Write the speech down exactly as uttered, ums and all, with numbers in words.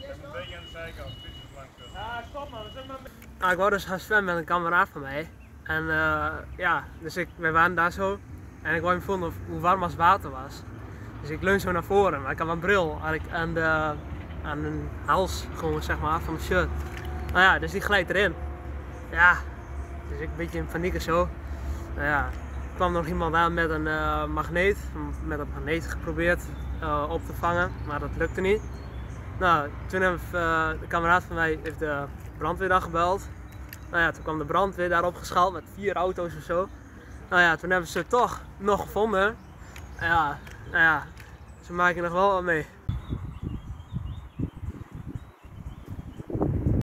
een beetje aan de zijkant, fietsers langs. Ja, stop man. Nou, ik wou dus gaan zwemmen met een kameraad van mij. En uh, ja, dus ik, we waren daar zo. En ik wou hem voelen of, hoe warm als water was. Dus ik leun zo naar voren, maar ik had mijn bril had ik aan, de, aan een hals gewoon zeg maar af van mijn shirt. Nou ja, dus die glijdt erin. Ja, dus ik een beetje in paniek en zo. Nou ja, er kwam nog iemand aan met een uh, magneet, met een magneet geprobeerd uh, op te vangen, maar dat lukte niet. Nou, toen heeft uh, de kameraad van mij heeft de brandweer dan gebeld. Nou ja, toen kwam de brandweer daar opgeschaald met vier auto's of zo. Nou ja, toen hebben ze het toch nog gevonden. Ja, nou ja, ze maken nog wel wat mee.